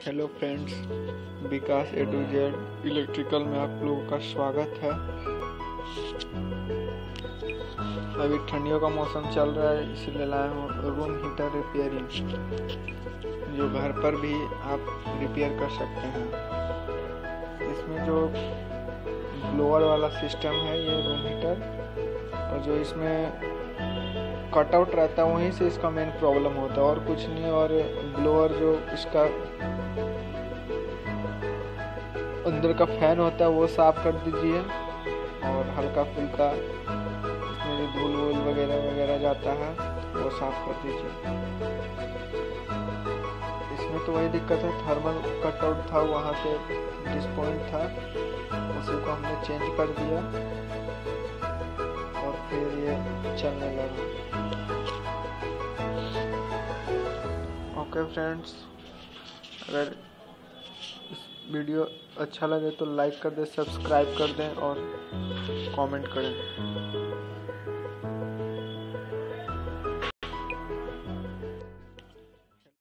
Hello friends, Vikas A to Z electrical में आप लोगों का स्वागत है। अभी ठंडियों का मौसम चल रहा है, इसलिए लाया हूँ रूम हीटर रिपेयरिंग, जो घर पर भी आप रिपेयर कर सकते हैं। इसमें जो ब्लोअर वाला सिस्टम है ये रूम हीटर, और जो इसमें कटआउट रहता है वहीं से इसका मेन प्रॉब्लम होता है और कुछ नहीं। और ब्लोअर जो इसका अंदर का फैन होता है वो साफ कर दीजिए, और हल्का फुल्का इसमें जो धूल वूल वगैरह जाता है वो साफ कर दीजिए। इसमें तो वही दिक्कत है, थर्मल कटआउट था, वहाँ से डिस्पॉइंट था, उसी को हमने चेंज कर दिया और फिर ये चलने लगा। ओके फ्रेंड्स, अगर इस वीडियो अच्छा लगे तो लाइक कर दें, सब्सक्राइब कर दें और कमेंट करें।